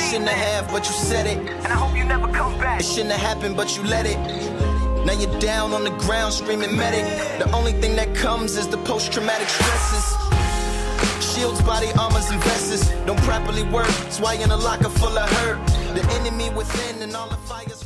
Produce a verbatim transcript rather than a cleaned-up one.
shouldn't have, but you said it. And I hope you never come back. It shouldn't have happened, but you let it. Now you're down on the ground screaming medic. The only thing that comes is the post-traumatic stresses. Shields, body armors, and vests don't properly work. That's why you're in a locker full of hurt. The enemy within and all the fires.